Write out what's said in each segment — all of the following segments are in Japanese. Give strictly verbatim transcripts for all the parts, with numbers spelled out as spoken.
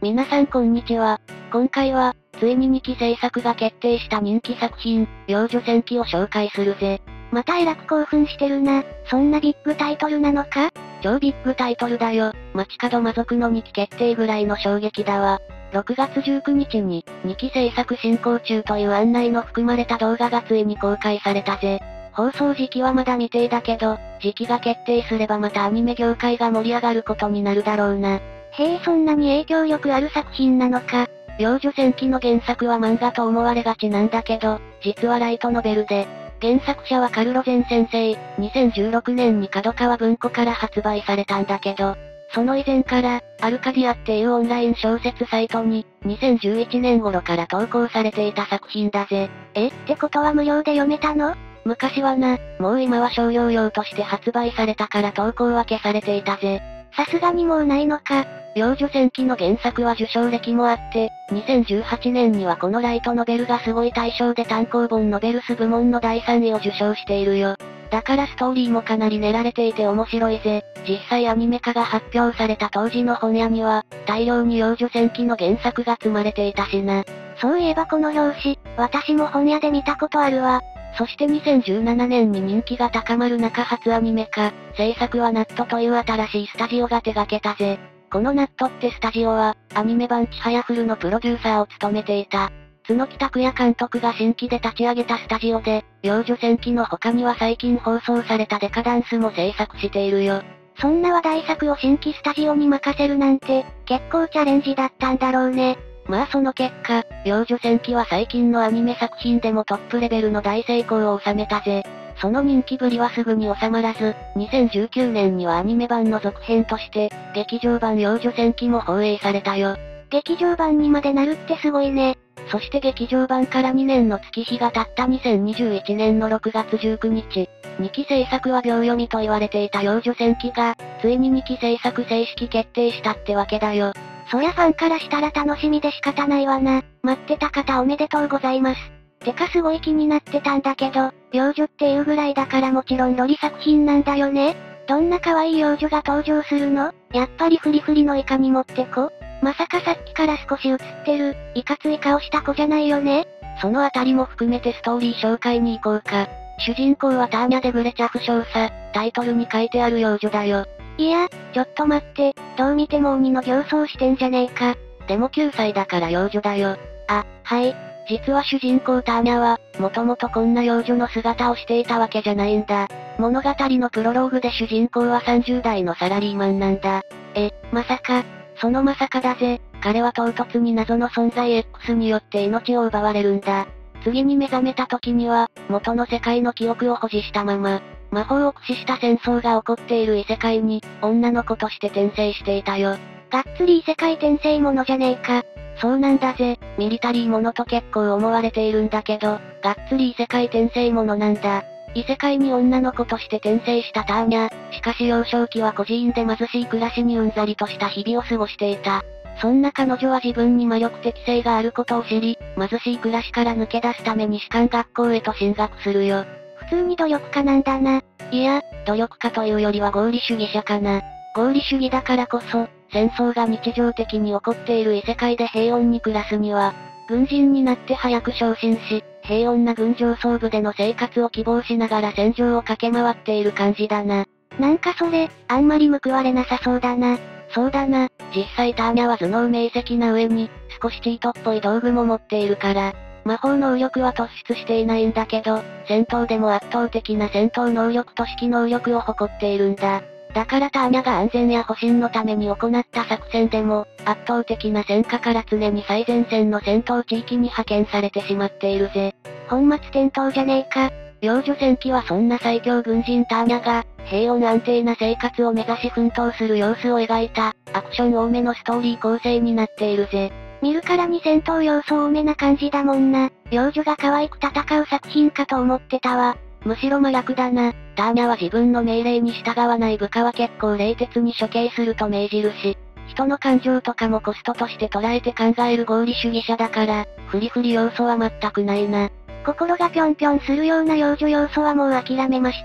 皆さんこんにちは。今回は、ついににき制作が決定した人気作品、幼女戦記を紹介するぜ。 またえらく興奮してるな。そんなビッグタイトルなのか？ 超ビッグタイトルだよ。街角魔族のにき決定ぐらいの衝撃だわ。ろくがつじゅうくにちに、にき制作進行中という案内の含まれた動画がついに公開されたぜ。放送時期はまだ未定だけど、時期が決定すればまたアニメ業界が盛り上がることになるだろうな。 へえ、そんなに影響力ある作品なのか。 幼女戦記の原作は漫画と思われがちなんだけど、実はライトノベルで、原作者はカルロゼン先生、にせんじゅうろくねんに角川文庫から発売されたんだけど、その以前から、アルカディアっていうオンライン小説サイトに、にせんじゅういちねん頃から投稿されていた作品だぜ。 え、ってことは無料で読めたの？ 昔はな、もう今は商用用として発売されたから投稿は消されていたぜ。 さすがにもうないのか。 幼女戦記の原作は受賞歴もあって、にせんじゅうはちねんにはこのライトノベルがすごい大賞で単行本ノベルス部門のだいさんいを受賞しているよ。だからストーリーもかなり練られていて面白いぜ。実際アニメ化が発表された当時の本屋には、大量に幼女戦記の原作が積まれていたしな。 そういえばこの表紙、私も本屋で見たことあるわ。 そしてにせんじゅうななねんに人気が高まる中初アニメ化、制作はナットという新しいスタジオが手掛けたぜ。このナットってスタジオは、アニメ版ちはやふるのプロデューサーを務めていた。角木拓也監督が新規で立ち上げたスタジオで、幼女戦記の他には最近放送されたデカダンスも制作しているよ。 そんな話題作を新規スタジオに任せるなんて、結構チャレンジだったんだろうね。 まあその結果、幼女戦記は最近のアニメ作品でもトップレベルの大成功を収めたぜ。その人気ぶりはすぐに収まらず、にせんじゅうきゅうねんにはアニメ版の続編として、劇場版幼女戦記も放映されたよ。 劇場版にまでなるってすごいね。 そして劇場版からにねんの月日が経ったにせんにじゅういちねんのろくがつじゅうくにち、にき制作は秒読みと言われていた幼女戦記が、ついににき制作正式決定したってわけだよ。 そりゃファンからしたら楽しみで仕方ないわな。待ってた方おめでとうございます。てかすごい気になってたんだけど、幼女っていうぐらいだからもちろんロリ作品なんだよね。どんな可愛い幼女が登場するの？やっぱりフリフリのイカに持ってこ？まさかさっきから少し映ってる、いかつい顔した子じゃないよね？ そのあたりも含めてストーリー紹介に行こうか。主人公はターニャ・デブレチャフ少佐、タイトルに書いてある幼女だよ。 いや、ちょっと待って、どう見ても鬼の形相してんじゃねえか。 でもきゅうさいだから幼女だよ。 あ、はい。 実は主人公ターニャは、もともとこんな幼女の姿をしていたわけじゃないんだ。物語のプロローグで主人公はさんじゅうだいのサラリーマンなんだ。 え、まさか、 そのまさかだぜ。彼は唐突に謎の存在 X によって命を奪われるんだ。次に目覚めた時には、元の世界の記憶を保持したまま、魔法を駆使した戦争が起こっている異世界に、女の子として転生していたよ。 がっつり異世界転生ものじゃねえか。 そうなんだぜ。ミリタリーものと結構思われているんだけど、がっつり異世界転生ものなんだ。異世界に女の子として転生したターニャ。しかし幼少期は孤児院で貧しい暮らしにうんざりとした日々を過ごしていた。そんな彼女は自分に魔力適性があることを知り、貧しい暮らしから抜け出すために士官学校へと進学するよ。 普通に努力家なんだな。 いや、努力家というよりは合理主義者かな。合理主義だからこそ、戦争が日常的に起こっている異世界で平穏に暮らすには、軍人になって早く昇進し、平穏な軍上層部での生活を希望しながら戦場を駆け回っている感じだな。 なんかそれ、あんまり報われなさそうだな。 そうだな、実際ターニャは頭脳明晰な上に、少しチートっぽい道具も持っているから、魔法能力は突出していないんだけど、戦闘でも圧倒的な戦闘能力と指揮能力を誇っているんだ。だからターニャが安全や保身のために行った作戦でも、圧倒的な戦果から常に最前線の戦闘地域に派遣されてしまっているぜ。 本末転倒じゃねえか。 幼女戦記はそんな最強軍人ターニャが、平穏安定な生活を目指し奮闘する様子を描いた、アクション多めのストーリー構成になっているぜ。 見るからに戦闘要素多めな感じだもんな。幼女が可愛く戦う作品かと思ってたわ。 むしろ真逆だな。ターニャは自分の命令に従わない部下は結構冷徹に処刑すると命じるし、人の感情とかもコストとして捉えて考える合理主義者だから、フリフリ要素は全くないな。 心がぴょんぴょんするような幼女要素はもう諦めました。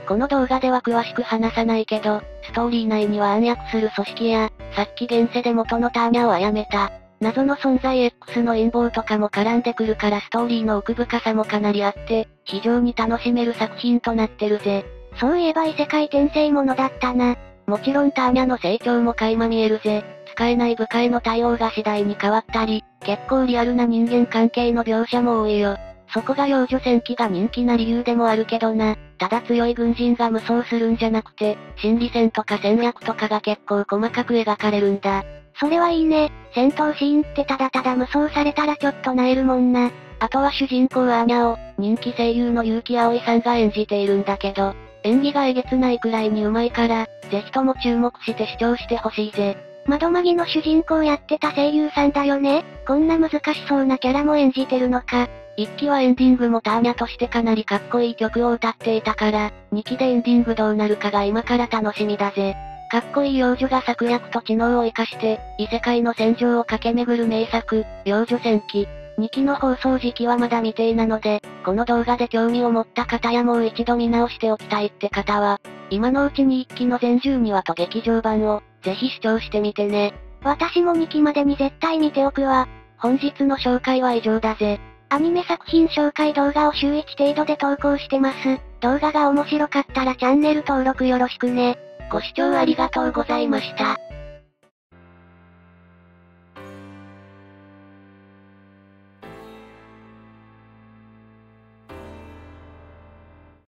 この動画では詳しく話さないけど、ストーリー内には暗躍する組織や、さっき現世で元のターニャを殺めた、謎の存在 X の陰謀とかも絡んでくるからストーリーの奥深さもかなりあって、非常に楽しめる作品となってるぜ。 そういえば異世界転生ものだったな。 もちろんターニャの成長も垣間見えるぜ。使えない部下への対応が次第に変わったり、結構リアルな人間関係の描写も多いよ。そこが幼女戦記が人気な理由でもあるけどな。ただ強い軍人が無双するんじゃなくて、心理戦とか戦略とかが結構細かく描かれるんだ。 それはいいね。戦闘シーンってただただ無双されたらちょっと萎えるもんな。 あとは主人公アーニャを、人気声優の結城葵さんが演じているんだけど、演技がえげつないくらいに上手いから、ぜひとも注目して視聴してほしいぜ。 窓マギの主人公やってた声優さんだよね。こんな難しそうなキャラも演じてるのか。 いっきはエンディングもターニャとしてかなりかっこいい曲を歌っていたから、にきでエンディングどうなるかが今から楽しみだぜ。かっこいい幼女が策略と知能を活かして、異世界の戦場を駆け巡る名作、幼女戦記。にきの放送時期はまだ未定なので、この動画で興味を持った方やもう一度見直しておきたいって方は、今のうちにいっきの全じゅうにわと劇場版を、ぜひ視聴してみてね。 私もにきまでに絶対見ておくわ。 本日の紹介は以上だぜ。 アニメ作品紹介動画を週いち程度で投稿してます。動画が面白かったらチャンネル登録よろしくね。 ご視聴ありがとうございました。